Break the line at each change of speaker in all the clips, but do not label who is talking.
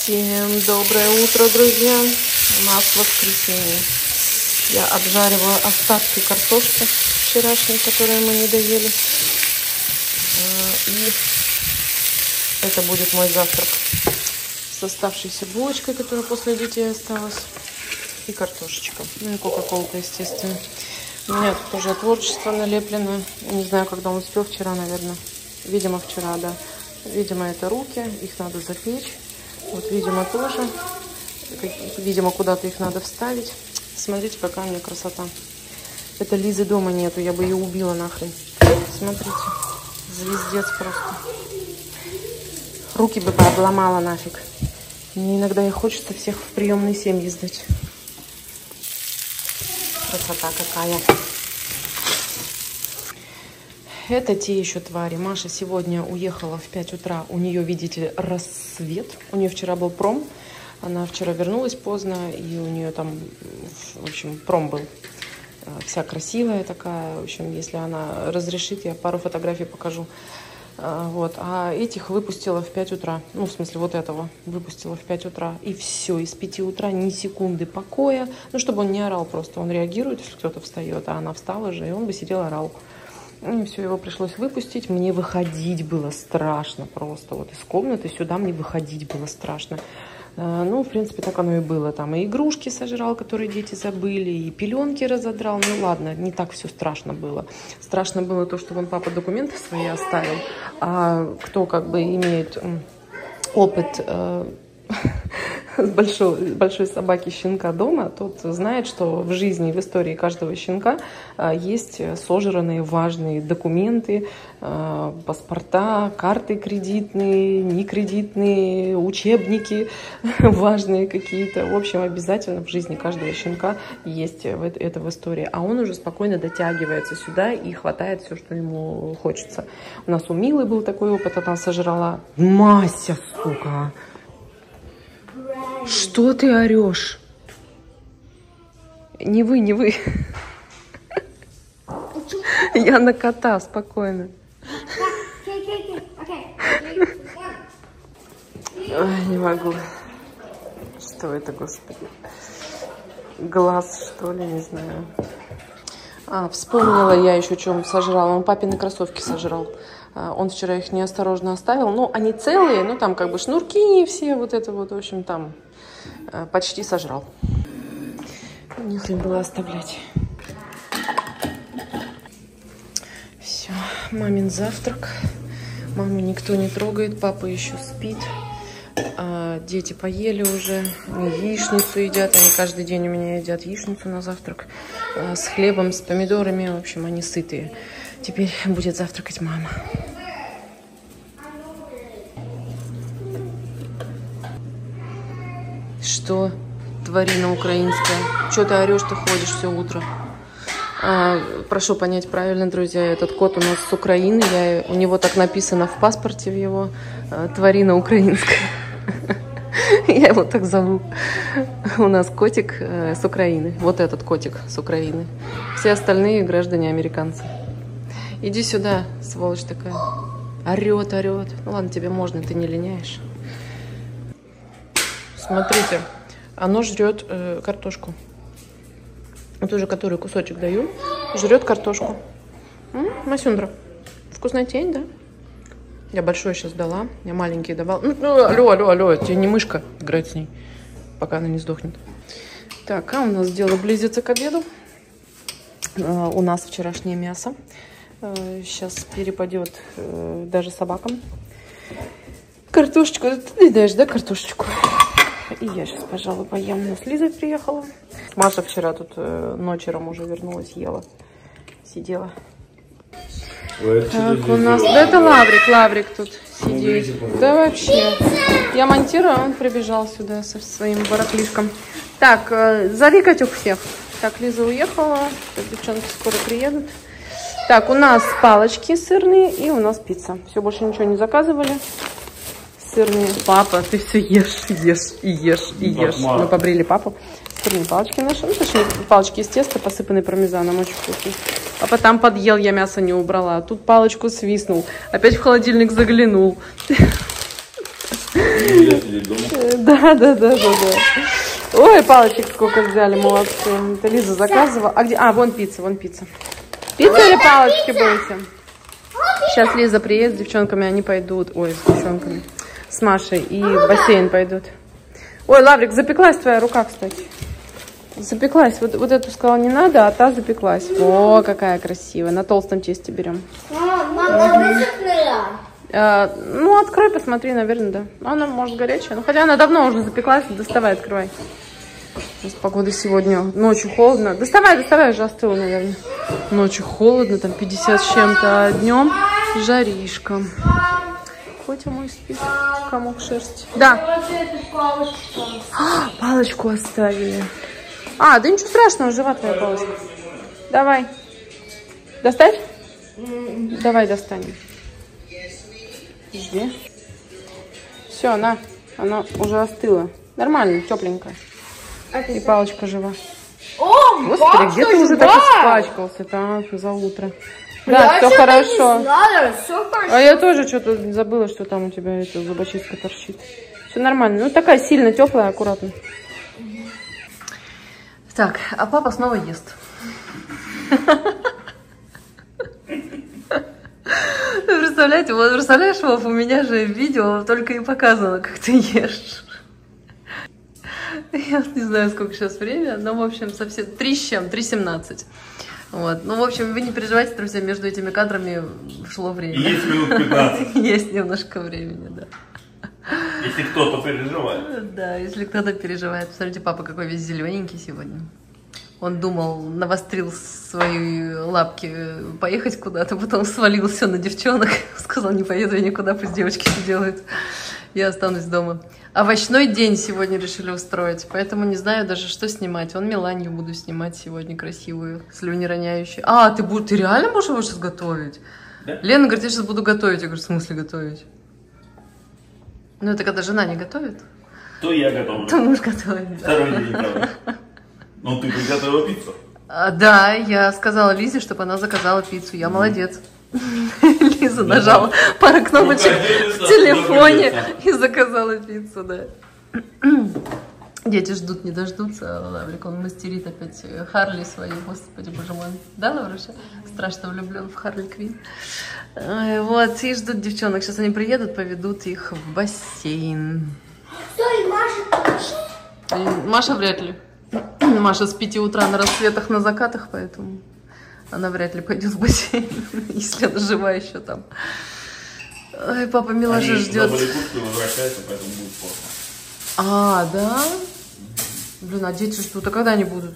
Всем доброе утро, друзья! У нас воскресенье. Я обжариваю остатки картошки вчерашней, которые мы не доели. И это будет мой завтрак с оставшейся булочкой, которая после детей осталась, и картошечка. Ну и кока-колка, естественно. У меня тут уже творчество налеплено. Я не знаю, когда он успел, вчера, наверное. Видимо, вчера, да. Видимо, это руки, их надо запечь. Вот, видимо, тоже. Видимо, куда-то их надо вставить. Смотрите, какая у меня красота. Это Лизы дома нету, я бы ее убила нахрен. Смотрите, звездец просто. Руки бы пообломала нафиг. Мне иногда и хочется всех в приемные семьи сдать. Красота какая. Это те еще твари. Маша сегодня уехала в 5 утра. У нее, видите, рассвет. У нее вчера был пром. Она вчера вернулась поздно. И у нее там, в общем, пром был. Вся красивая такая. В общем, если она разрешит, я пару фотографий покажу. Вот. А этих выпустила в 5 утра. Ну, в смысле, вот этого выпустила в 5 утра. И все. И с 5 утра ни секунды покоя. Ну, чтобы он не орал просто. Он реагирует, если кто-то встает. А она встала же, и он бы сидел, орал. И все, его пришлось выпустить. Мне выходить было страшно просто. Вот из комнаты сюда мне выходить было страшно. Ну, в принципе, так оно и было. Там и игрушки сожрал, которые дети забыли, и пеленки разодрал. Ну, ладно, не так все страшно было. Страшно было то, что вон папа документы свои оставил. А кто как бы имеет опыт большой собаки щенка дома, тот знает, что в жизни, в истории каждого щенка есть сожранные важные документы, паспорта, карты кредитные, некредитные, учебники важные какие-то. В общем, обязательно в жизни каждого щенка есть это в истории. А он уже спокойно дотягивается сюда и хватает все, что ему хочется. У нас у Милы был такой опыт, она сожрала. Мася, сука! Что ты орешь? Не вы, не вы. Я на кота, спокойно. Ой, не могу. Что это, господи? Глаз, что ли, не знаю. Вспомнила я еще, чем сожрала. Он папины кроссовки сожрал. Он вчера их неосторожно оставил. Ну, они целые, ну, там как бы шнурки все, вот это вот, в общем, там почти сожрал. Не хрен было оставлять. Все, мамин завтрак. Маму никто не трогает, папа еще спит. Дети поели уже, они яичницу едят. Они каждый день у меня едят яичницу на завтрак. С хлебом, с помидорами. В общем, они сытые. Теперь будет завтракать мама. Что, тварина украинская? Что ты орешь, ты ходишь все утро? Прошу понять правильно, друзья, этот кот у нас с Украины. У него так написано в паспорте в его. Тварина украинская. Я его так зову. У нас котик с Украины. Вот этот котик с Украины. Все остальные граждане американцы. Иди сюда, сволочь такая. Орет, орет. Ну ладно, тебе можно, ты не линяешь. Смотрите, оно жрет картошку. Вот уже который кусочек даю, жрет картошку. Масюндра, вкусная тень, да? Я большой сейчас дала, я маленький давала. Ну, алло, тебе не мышка, играть с ней, пока она не сдохнет. Так, у нас дело близится к обеду. У нас вчерашнее мясо. Сейчас перепадет даже собакам. Картошечку, ты даешь, да, картошечку? И я сейчас, пожалуй, поем. У нас Лиза приехала. Маша вчера тут ночером уже вернулась, ела. Сидела. Так, у нас... Да это Лаврик тут сидит. Да вообще. Я монтирую, а он прибежал сюда со своим барахлишком. Так, зови, Катюк, всех. Так, Лиза уехала. Девчонки скоро приедут. Так, у нас палочки сырные и у нас пицца. Все, больше ничего не заказывали. Сырные. Папа, ты все ешь. Мы побрили папу. Сырные палочки наши. Ну, точнее, палочки из теста, посыпанные пармезаном. Очень вкусные. Папа там подъел, я мясо не убрала. Тут палочку свистнул. Опять в холодильник заглянул. Да. Ой, палочек сколько взяли, молодцы. Это Лиза заказывала. А где? А, вон пицца. Пицца или палочки будете? Сейчас Лиза приедет с девчонками, они пойдут. Ой, с девчонками. С Машей и в бассейн пойдут. Ой, Лаврик, запеклась твоя рука, кстати. Запеклась. Вот эту сказала не надо, а та запеклась. О, какая красивая. На толстом тесте берем.
Мама, высохнула?
Ну, открой, посмотри, наверное, да. Она, может, горячая. Ну, хотя она давно уже запеклась. Доставай, открывай. У нас погода сегодня. Ночью холодно. Доставай, уже остыла, наверное. Ночью холодно, там 50 с чем-то, а днем жаришка. Котя мой спит, комок шерсти. Да. Палочку оставили. А, да ничего страшного, жива твоя палочка. Давай. Достать? Давай достанем. Жди. Все, она уже остыла. Нормально, тепленькая. И палочка жива.
О,
Господи, где ты уже так испачкался-то за утро? Да, все хорошо. А я тоже что-то забыла, что там у тебя эта зубочистка торчит. Все нормально. Ну, такая сильно теплая, аккуратно. Так, а папа снова ест. Представляете, вот представляешь, Вов, у меня же видео только и показано, как ты ешь. Я не знаю, сколько сейчас время, но, в общем, совсем 3:17. Вот. Ну, в общем, вы не переживайте, друзья, между этими кадрами шло время.
Есть минут 15.
Есть немножко времени, да.
Если кто-то переживает.
Да, если кто-то переживает. Посмотрите, папа какой весь зелененький сегодня. Он думал, навострил свои лапки поехать куда-то, потом свалился на девчонок. Сказал, не поеду я никуда, пусть девочки все делают. Я останусь дома. Овощной день сегодня решили устроить, поэтому не знаю даже, что снимать. Вон Меланью буду снимать сегодня красивую, слюнероняющую. А, ты реально будешь его сейчас готовить?
Да.
Лена говорит, я сейчас буду готовить. Я говорю, в смысле готовить? Ну, это когда жена не готовит?
То я готовлю.
То муж готовит, да.
Второй день готовлю. Ну, ты приготовила пиццу.
Да, я сказала Лизе, чтобы она заказала пиццу. Я молодец. Лиза нажала пару кнопочек в телефоне и заказала пиццу, да. Дети ждут, не дождутся. Лаврик, он мастерит опять Харли свою. Господи, боже мой. Да, Лавруша? Страшно влюблен в Харли Квин. Вот, и ждут девчонок. Сейчас они приедут, поведут их в бассейн.
Стой, Маша,
Маша вряд ли. Маша с 5 утра на рассветах, на закатах, поэтому она вряд ли пойдет в бассейн, если она жива еще там. Ой, папа Милаша ждет.
Они возвращаются, поэтому будет поздно.
А, да? Блин, а дети ждут. А когда они будут?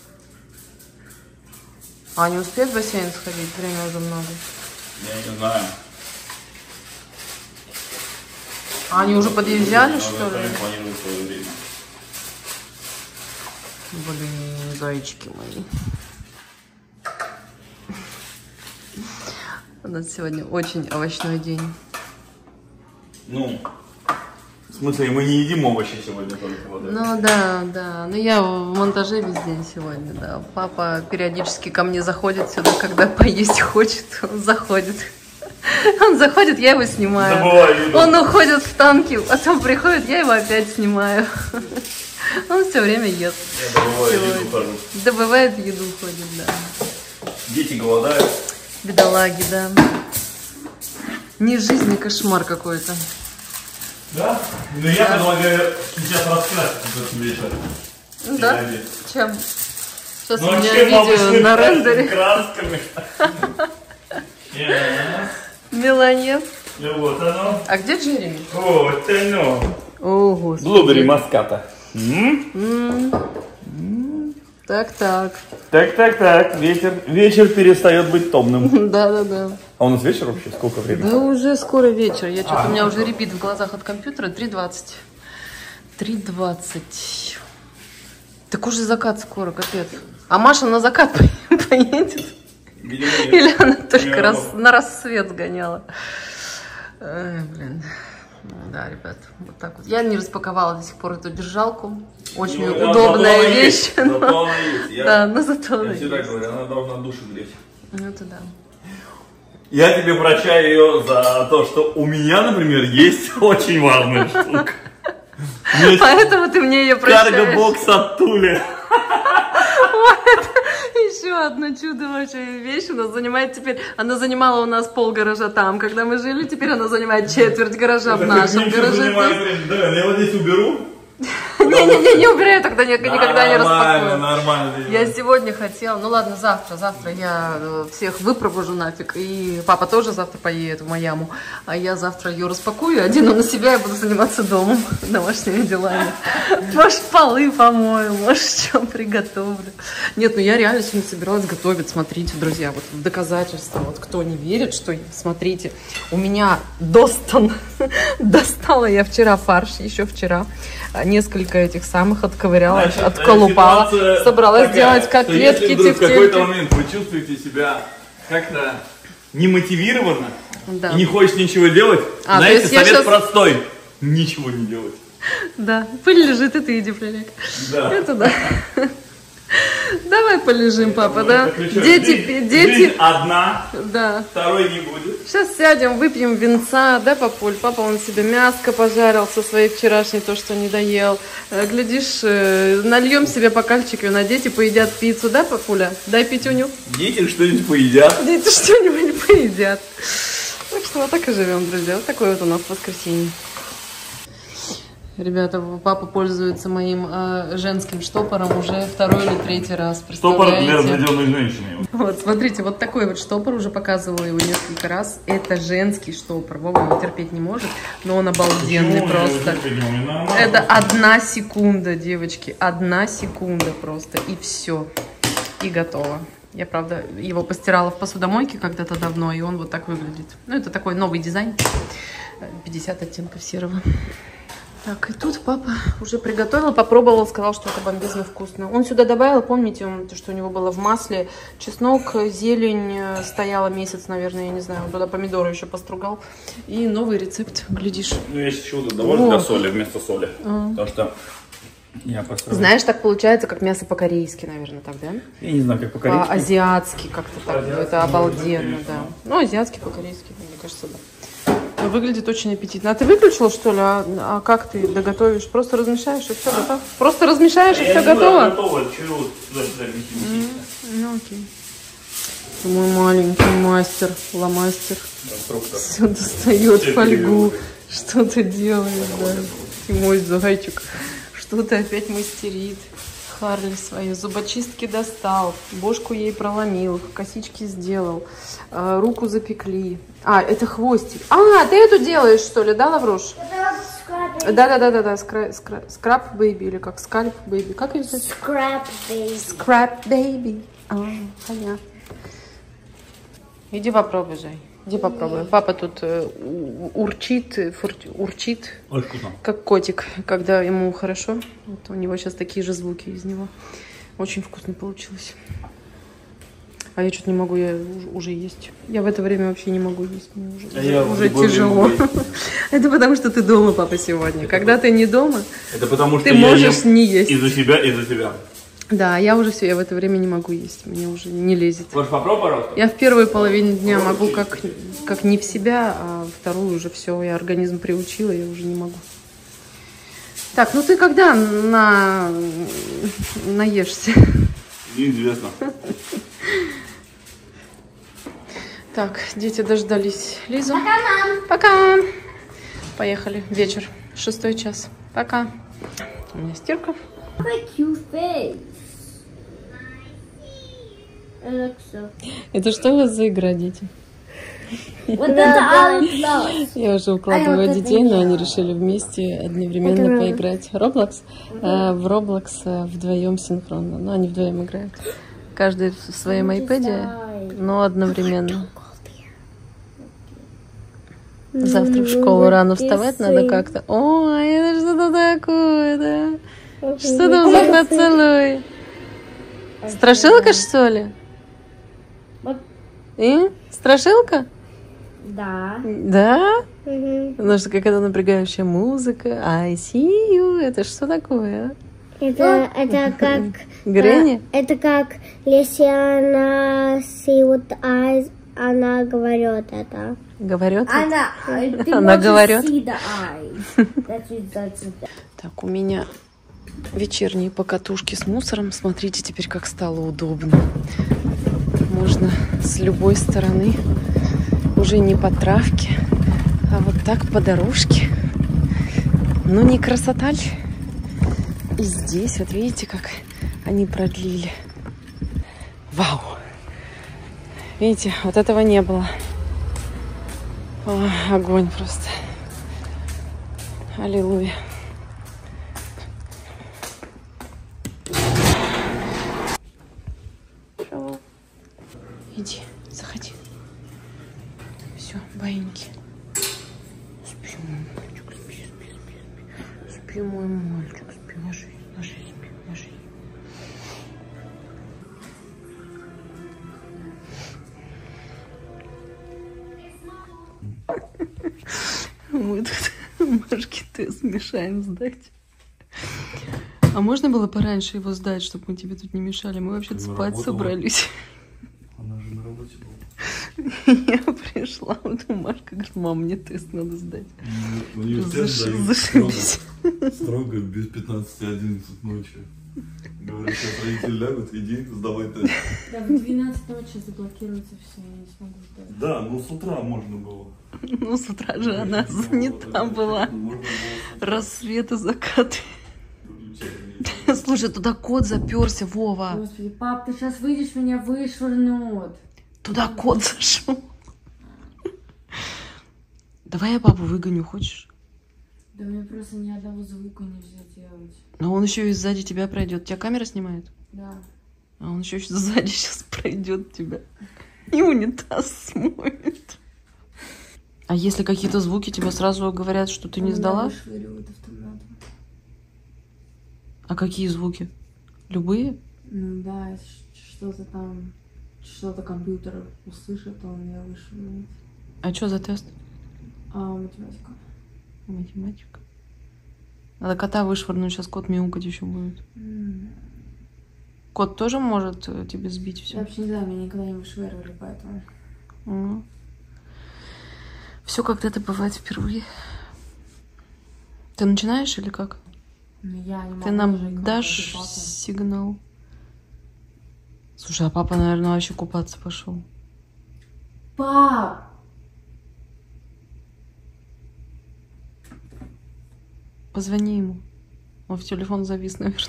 А они успеют в бассейн сходить? Время уже много.
Я не знаю.
А они уже подъезжали, что ли?
Планируют свое время.
Блин, зайчики мои. У нас сегодня очень овощной день.
Ну, в смысле, мы не едим овощи сегодня только вот это.
Ну да. Ну я в монтаже весь день сегодня, да. Папа периодически ко мне заходит сюда, когда поесть хочет. Он заходит. Он заходит, я его снимаю.
Забываю.
Он уходит в танки, потом приходит, я его опять снимаю. Он все время ест.
Я добываю еду, хожу.
Добывает еду, ходит, да.
Дети голодают.
Бедолаги, да. Не жизнь, не кошмар какой-то.
Да? Ну я предлагаю сейчас раскрасить этот вечер.
Да? Чем? Сейчас
Ну,
у меня
чем
видео
обычно
на рендере.
красками.
Меланье.
Ну вот оно.
А где Джереми?
Вот оно.
О, господи.
Блубери маската.
Так.
Так. Вечер перестает быть томным.
Да.
А у нас вечер вообще? Сколько времени?
Да уже скоро вечер. У меня уже ребит в глазах от компьютера. 3:20. 3:20. Так уже закат скоро, капец. А Маша на закат поедет?
Видимо, нет.
Или она только на рассвет сгоняла? Ой, блин. Да, ребят, вот так вот. Я не распаковала до сих пор эту держалку. Очень удобная вещь.
Зато она есть.
Да, но зато она
Я всегда
есть.
говорю, она должна душу греть.
Ну это да.
Я тебе прощаю ее за то, что у меня, например, есть очень важная штука.
Поэтому ты мне ее прощаешь.
Карго-бокс от Тули.
Еще одно чудо вообще вещь у нас занимает теперь. Она занимала у нас пол гаража там, когда мы жили. Теперь она занимает четверть гаража в нашем гараже.
Да, я его здесь уберу.
Не убирай, тогда никогда не распакую.
Нормально.
Я сегодня хотела, ну ладно, завтра я всех выпровожу нафиг, и папа тоже завтра поедет в Майаму, а я завтра ее распакую, одену на себя и буду заниматься домом, домашними делами. Может, полы помою, может, что приготовлю. Нет, ну я реально сегодня собиралась готовить, смотрите, друзья, вот в доказательство, вот кто не верит, что, смотрите, у меня достала я вчера фарш, еще вчера, несколько этих самых отковыряла, отколупала, собралась делать котлетки,
если вдруг в какой-то момент вы чувствуете себя как-то немотивированно и не хочешь ничего делать, знаете, совет простой: ничего не делать.
Да, пыль лежит, и ты иди прилег.
Да.
Это да. Давай полежим, папа, да?
Дети. Жизнь одна,
да.
Второй не будет.
Сейчас сядем, выпьем винца, да, папуль? Папа, он себе мяско пожарил со своей вчерашней, то, что не доел. Глядишь, нальем себе бокальчик вина, дети поедят пиццу, да, папуля? Дай пятюню.
Дети что-нибудь поедят.
Дети что-нибудь поедят. Так что вот так и живем, друзья. Вот такое вот у нас воскресенье. Ребята, папа пользуется моим женским штопором уже второй или третий раз.
Штопор для разведенной женщины.
Вот, смотрите, вот такой вот штопор, уже показывала его несколько раз. Это женский штопор. Вова его терпеть не может, но он обалденный. Почему просто. Это 1 секунда, девочки. 1 секунда просто. И все. И готово. Я, правда, его постирала в посудомойке когда-то давно, и он вот так выглядит. Ну, это такой новый дизайн. 50 оттенков серого. Так, и тут папа уже приготовил, попробовал, сказал, что это бомбезно вкусно. Он сюда добавил, помните, что у него было в масле чеснок, зелень, стояла месяц, наверное, я не знаю, он туда помидоры еще постругал. И новый рецепт, глядишь. Ну,
я еще чего-то добавлю для соли, вместо соли. Потому что я построил.
Знаешь, так получается, как мясо по-корейски, наверное, так, да?
Я не знаю, как по-корейски.
По-азиатски как-то так, это обалденно, да. Ну, азиатски, по-корейски, мне кажется, да. Выглядит очень аппетитно. А ты выключил, что ли? А как ты доготовишь? Просто размешаешь, и все готово? Просто размешаешь, и все готово?
Готово.
Ну, окей. Мой маленький мастер, ломастер. Все достает фольгу. Что-то делает, да. И мой зайчик что-то опять мастерит. Харли свои зубочистки достал, бошку ей проломил, косички сделал, руку запекли. А, это хвостик. А, ты эту делаешь, что ли, да, Лавруш? Да. Скраб бэйби или как? Скальп бэйби. Как ее зовут?
Скраб бэйби.
Скраб бэйби. Понятно. Иди попробуй, Зай. Иди попробуй. Папа тут урчит, как котик, когда ему хорошо. Вот у него сейчас такие же звуки из него. Очень вкусно получилось. А я что-то не могу, я уже есть. Я в это время вообще не могу есть. Мне уже тяжело. Это потому, что ты дома, папа, сегодня. Когда ты не дома,
это потому, что
ты можешь не есть.
Из-за себя.
Да, я уже все, я в это время не могу есть, мне уже не лезет.
Может, попробуй, пожалуйста?
Я в первой половине дня могу как не в себя, а вторую уже все, я организм приучила, я уже не могу. Так, ну ты когда наешься?
Неизвестно.
Так, дети дождались Лизу.
Пока, мам.
Пока. Поехали, вечер, 6 час. Пока. У меня стирка. Это что у вас за игра, дети?
Вот это Roblox.
Я уже укладываю детей, но они решили вместе одновременно поиграть. Roblox? В Roblox вдвоем синхронно. Но они вдвоем играют. Каждый в своем iPad, но одновременно. Завтра в школу рано вставать надо как-то. Ой, это что-то такое, да? Что там за поцелуй? Страшилка, что ли? И? Страшилка?
Да.
Да? Потому что какая-то напрягающая музыка. I see you. Это что такое?
Это как...
Грэнни?
Это как, если она see with eyes, она говорит это.
Говорит?
Она
говорит? Так, у меня вечерние покатушки с мусором. Смотрите, теперь как стало удобно. Можно с любой стороны, уже не по травке, а вот так по дорожке. Ну, не красота ли? И здесь, вот видите, как они продлили. Вау! Видите, вот этого не было. О, огонь просто. Аллилуйя. Иди, заходи. Все, баиньки. Спи, мой мальчик, спи, спи, спи, спи. Спи, мой мальчик, спи, ложись, ложись, спи, ложись. Мы тут Машке тест мешаем сдать. А можно было пораньше его сдать, чтобы мы тебе тут не мешали? Мы вообще-то спать собрались.
Она же на работе была.
Я пришла, вот Машка говорит: мам, мне тест надо сдать. Зашибись.
Строго, без 15-11 ночи. Говорят, сейчас родители лягут, иди, сдавай тест.
Да, в 12 ночи заблокируется все, я не смогу сдать.
Да, но с утра можно было.
Ну, с утра же она занята была. Рассвет и закат. Слушай, туда кот заперся, Вова.
Господи, пап, ты сейчас выйдешь, меня вышвырнут.
Туда кот зашел. Давай я папу выгоню, хочешь?
Да мне просто ни одного звука нельзя делать.
Но он еще и сзади тебя пройдет. Тебя камера снимает?
Да.
А он еще сзади сейчас пройдет тебя. И унитаз смоет. А если какие-то звуки, тебе сразу говорят, что ты не сдала?
Вышвыривают автоматом.
А какие звуки? Любые?
Ну да, если что-то там, что-то компьютер услышит, то он меня вышвыривает.
А что за тест?
Математика.
Математика. Надо кота вышвырнуть, сейчас кот мяукать еще будет. Кот тоже может тебе сбить все?
Я вообще не знаю, меня никогда не вышвыривали, поэтому...
Все когда-то бывает впервые. Ты начинаешь или как?
Ну, я не могу.
Ты нам дашь сигнал? Слушай, а папа, наверное, вообще купаться пошел.
Пап!
Позвони ему. Он в телефон завис, наверное.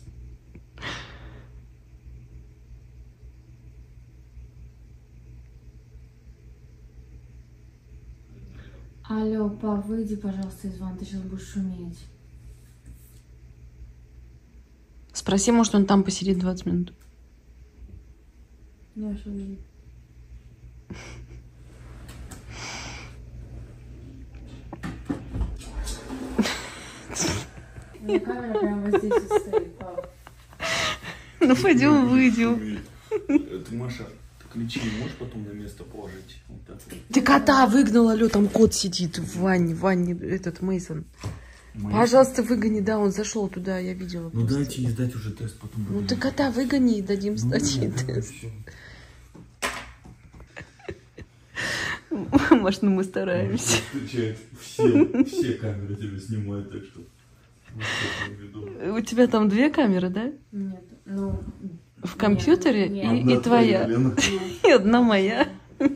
Алло, пап, выйди, пожалуйста, из ванны, ты сейчас будешь шуметь.
Спроси, может, он там посидит 20 минут.
Я сейчас выйду. У меня камера прямо вот здесь вот стоит, пап.
Ну, пойдем, выйдем.
Ты, Маша, ты ключи можешь потом на место положить? Вот так вот.
Ты кота выгнала, алё, там кот сидит в ванне, этот Мейсон. Пожалуйста, выгони, да, он зашел туда, я видела.
Ну дайте ей сдать уже тест, потом.
Ну ты кота выгони и дадим сдать ей тест. Может, ну мы стараемся.
Все камеры тебя снимают, так что.
У тебя там 2 камеры, да?
Нет, ну...
В компьютере
нет.
и твоя. И одна моя.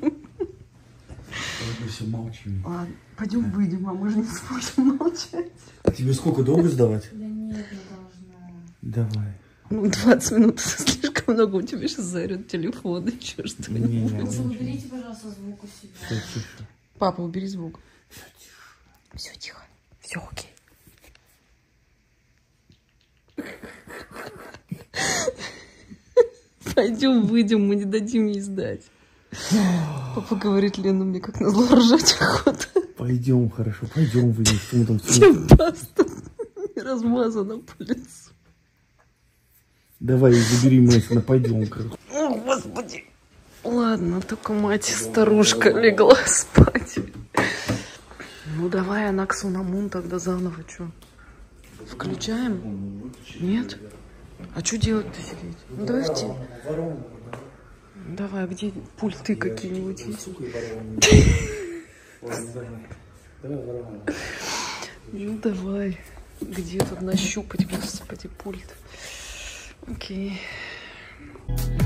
Все молчим.
Ладно, пойдем выйдем, а мы же не сможем молчать.
А тебе сколько, долго сдавать?
Да нет, не должно.
Давай.
Ну, 20 минут слишком много, у тебя сейчас заорет телефон, еще что-нибудь.
Уберите, пожалуйста, звук у себя.
Папа, убери звук. Все тихо. Все окей. Пойдем выйдем, мы не дадим ей сдать. Папа говорит: Лена, мне как назло ржать охота.
Пойдем, хорошо, пойдем выйдем. Что мы там
Чем паста размазана по лицу.
Давай, забери Мэйсона, пойдем.
О, Господи. Ладно, только мать старушка легла спать. Ну давай Анаксу на Мун тогда заново, что? Включаем? Нет? А что делать-то сидеть? Ну давай в тень. Давай, где пульты какие-нибудь есть? Ну давай. Где тут нащупать, господи, пульт? Окей.